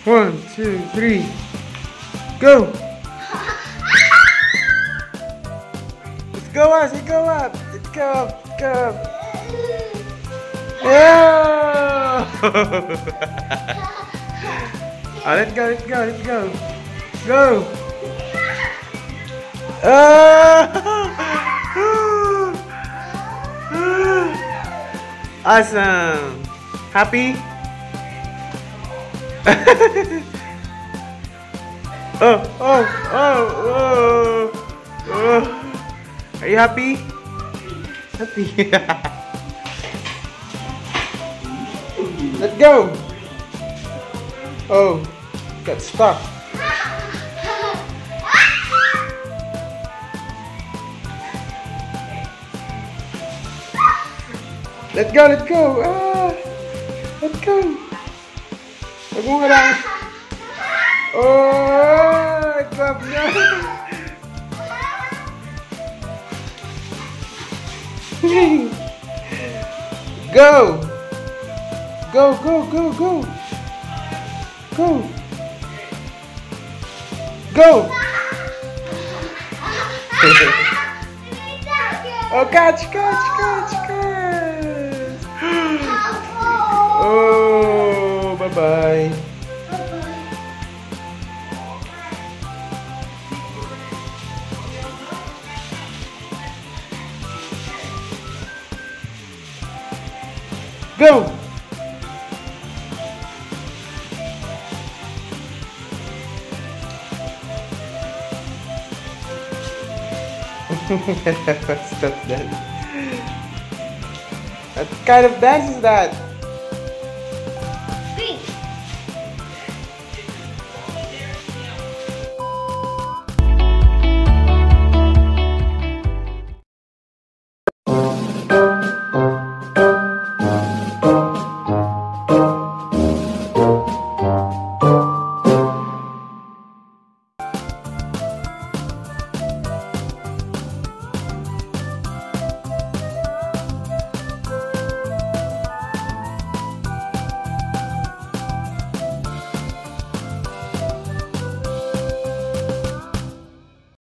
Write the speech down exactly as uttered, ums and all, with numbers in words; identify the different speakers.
Speaker 1: One, two, three. Go. Let's go up. Let's go up. Let's go up. Let's go up. Yeah. Oh, let's go. Let's go. Let's go. Go. Ah. Awesome. Happy? oh, oh, oh, oh, oh. Are you happy? Happy. Let's go. Oh, got stuck. Let's go, let's go. Ah, let's go. Huwag mo lang. Oh, grab na. Go. Go, go, go, go. Go. Go. Oh, catch, catch, catch, catch. Oh, bye-bye. Go. What's that? What kind of dance is that?